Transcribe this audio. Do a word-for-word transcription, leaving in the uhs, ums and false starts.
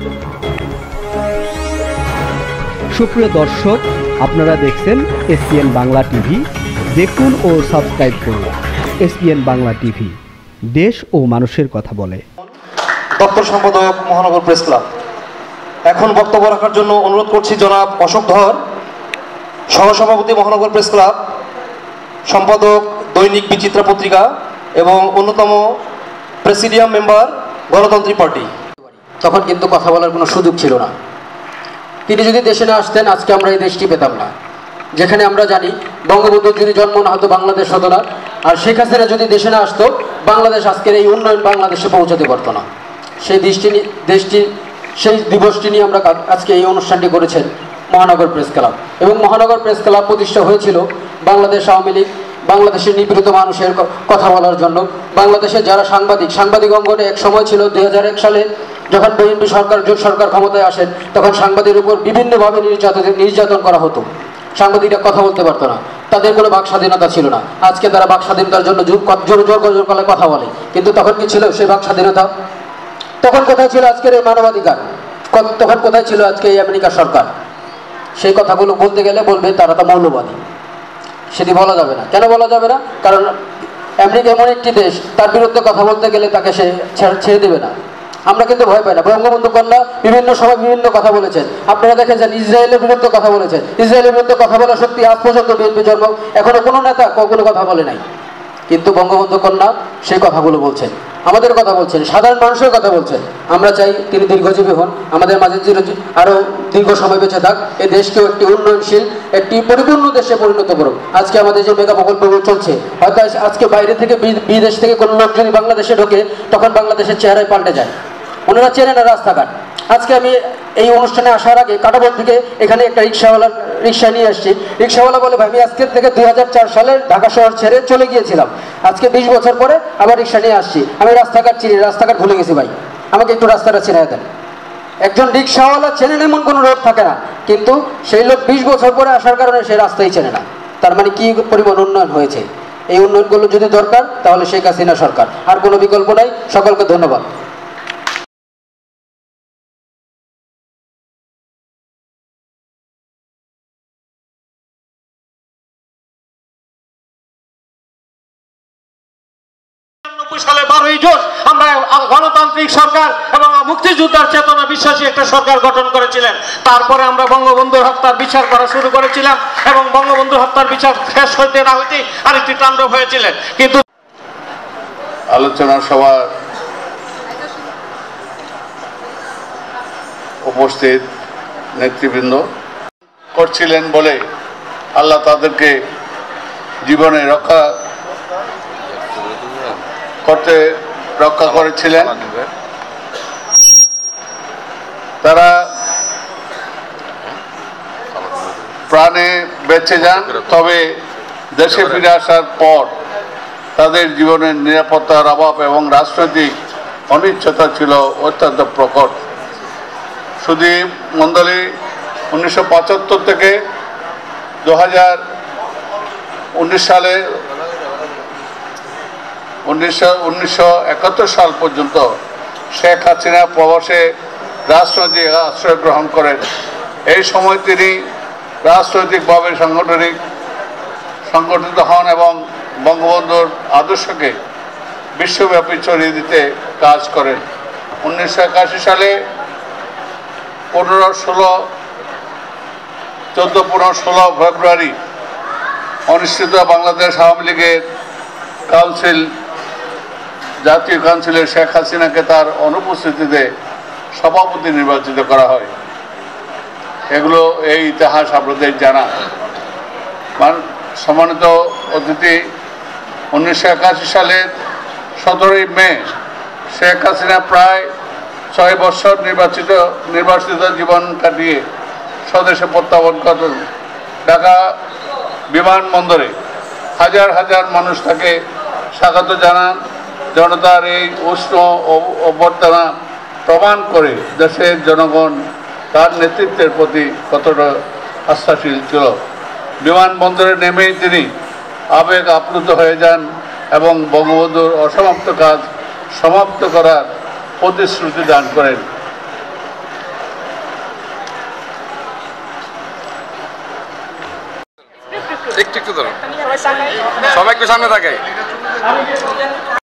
সুপ্রিয় দর্শক, আপনারা দেখছেন এসপিএন বাংলা টিভি। দেখুন ও সাবস্ক্রাইব করুন এসপিএন বাংলা টিভি, দেশ ও মানুষের কথা বলে। দপ্তর সম্পাদক, মহানগর প্রেস ক্লাব। এখন বক্তব্য রাখার জন্য অনুরোধ করছি জনাব অশোক ধর, সহসভাপতি, মহানগর প্রেস ক্লাব, সম্পাদক, দৈনিক বিচিত্রা পত্রিকা এবং অন্যতম প্রেসিডিয়াম মেম্বার, গণতান্ত্রিক পার্টি। তখন কিন্তু কথা বলার কোনো সুযোগ ছিল না। তিনি যদি দেশে না আসতেন, আজকে আমরা এই দেশটি পেতাম না। যেখানে আমরা জানি, বঙ্গবন্ধুর যদি জন্ম না হতো, বাংলাদেশ হতো না। আর শেখ হাসিনা যদি দেশে না আসতো, বাংলাদেশ আজকের এই উন্নয়ন বাংলাদেশে পৌঁছাতে পারতো না। সেই দেশটি দেশটি সেই দিবসটি নিয়ে আমরা আজকে এই অনুষ্ঠানটি করেছেন মহানগর প্রেস ক্লাব। এবং মহানগর প্রেস ক্লাব প্রতিষ্ঠা হয়েছিল বাংলাদেশ আওয়ামী লীগ, বাংলাদেশের নিপীড়িত মানুষের কথা বলার জন্য। বাংলাদেশের যারা সাংবাদিক, সাংবাদিক অঙ্গনে এক সময় ছিল, দুই হাজার এক সালে যখন বিএনপি সরকার, জোট সরকার ক্ষমতায় আসেন, তখন সাংবাদিকের উপর বিভিন্নভাবে নির্যাতন নির্যাতন করা হতো। সাংবাদিকরা কথা বলতে পারতো না, তাদের কোনো বাক স্বাধীনতা ছিল না। আজকে তারা বাক স্বাধীনতার জন্য জোর জোর জোর করে কথা বলে, কিন্তু তখন কি ছিল সেই বাক স্বাধীনতা? তখন কোথায় ছিল আজকের এই মানবাধিকার? তখন কোথায় ছিল আজকে এই আমেরিকা সরকার? সেই কথাগুলো বলতে গেলে বলবে তারা তো মৌলবাদী। সেটি বলা যাবে না। কেন বলা যাবে না? কারণ আমেরিকা এমন একটি দেশ, তার বিরুদ্ধে কথা বলতে গেলে তাকে সে ছেড়ে দেবে না। আমরা কিন্তু ভয় পাই না। বঙ্গবন্ধু কন্যা বিভিন্ন সময় বিভিন্ন কথা বলেছেন। আপনারা দেখেছেন, ইসরায়েলের বিরুদ্ধে কথা বলেছেন। ইসরায়েলের বিরুদ্ধে কথা বলা সত্যি, আজ পর্যন্ত বিএনপি জন্ম এখনো কোনো নেতা কখনো কথা বলে নাই। কিন্তু বঙ্গবন্ধু কন্যা সেই কথাগুলো বলছেন, আমাদের কথা বলছেন, সাধারণ মানুষের কথা বলছেন। আমরা চাই তিনি দীর্ঘজীবী হন, আমাদের মাঝে আরও দীর্ঘ সময় বেঁচে থাক, এই দেশকেও একটি উন্নয়নশীল, একটি পরিপূর্ণ দেশে পরিণত করুক। আজকে আমাদের যে মেগা প্রকল্পগুলো চলছে, হয়তো আজকে বাইরে থেকে, বিদেশ থেকে কোনো লোক যদি বাংলাদেশে ঢোকে, তখন বাংলাদেশের চেহারায় পাল্টে যায়। ওনারা চেনে না রাস্তাঘাট। আজকে আমি এই অনুষ্ঠানে আসার আগে কাটাবন থেকে এখানে একটা রিক্সাওয়ালা রিক্সা নিয়ে আসছি। রিক্সাওয়ালা বলে, ভাই আমি আজকের থেকে দুই হাজার চার সালে ঢাকা শহর ছেড়ে চলে গিয়েছিলাম, আজকে বিশ বছর পরে আবার রিক্সা নিয়ে আসছি, আমি রাস্তাঘাট চিনি, রাস্তাঘাট ভুলে গেছি, ভাই আমাকে একটু রাস্তাটা চিনে দেন। একজন রিক্সাওয়ালা চেনেন এমন কোনো লোক থাকে না, কিন্তু সেই লোক বিশ বছর পরে আসার কারণে সেই রাস্তাই চেনে না। তার মানে কি পরিমাণ উন্নয়ন হয়েছে? এই উন্নয়নগুলো যদি দরকার, তাহলে শেখ হাসিনা সরকার, আর কোনো বিকল্প নাই। সকলকে ধন্যবাদ। সালে বারোই জুন আমরা গণতান্ত্রিক সরকার এবং মুক্তিযোদ্ধার চেতনা বিশ্বাসী একটা সরকার গঠন করেছিলেন। তারপরে আমরা বঙ্গবন্ধুর হত্যার বিচার করা শুরু করেছিলাম এবং বঙ্গবন্ধুর হত্যার বিচার শেষ হইতে না হইতে আরেকটি তাণ্ডব হয়েছিলেন। কিন্তু আলোচনা সভা উপস্থিত নেতৃবৃন্দ করছিলেন বলে আল্লাহ তাদেরকে জীবনে রক্ষা করতে রক্ষা করেছিলেন। তারা প্রাণে বেঁচে যান, তবে দেশে ফিরে আসার পর তাদের জীবনের নিরাপত্তার অভাব এবং রাজনৈতিক অনিশ্চয়তা ছিল অত্যন্ত প্রকট। শুধু মণ্ডলী উনিশশো পঁচাত্তর থেকে দু হাজার উনিশ সালে উনিশশো উনিশশো একাত্তর সাল পর্যন্ত শেখ হাসিনা প্রবাসে রাজনৈতিক আশ্রয় গ্রহণ করেন। এই সময় তিনি রাজনৈতিকভাবে সাংগঠনিক সংগঠিত হন এবং বঙ্গবন্ধুর আদর্শকে বিশ্বব্যাপী ছড়িয়ে দিতে কাজ করেন। উনিশশো একাশি সালে পনেরো ষোলো চোদ্দো পনেরো ষোলো ফেব্রুয়ারি অনুষ্ঠিত বাংলাদেশ আওয়ামী লীগের কাউন্সিল, জাতীয় কাউন্সিলে শেখ হাসিনাকে তার অনুপস্থিতিতে সভাপতি নির্বাচিত করা হয়। এগুলো এই ইতিহাস আপনাদের জানা। সম্মানিত অতিথি, উনিশশো একাশি সালের সতেরোই মে শেখ হাসিনা প্রায় ছয় বছর নির্বাচিত নির্বাচিত জীবন কাটিয়ে স্বদেশে প্রত্যাবর্তন করেন। ঢাকা বিমানবন্দরে হাজার হাজার মানুষ তাকে স্বাগত জানান। জনতার এই উষ্ণ অভ্যর্থনা প্রমাণ করে দেশের জনগণ তার নেতৃত্বের প্রতি কতটা আস্থাশীল ছিল। বিমানবন্দরে নেমেই তিনি আবেগ আপ্লুত হয়ে যান এবং বঙ্গবন্ধুর অসমাপ্ত কাজ সমাপ্ত করার প্রতিশ্রুতি দান করেন। একটু একটু ধরুন, সবাই একটু সামনে থাকে।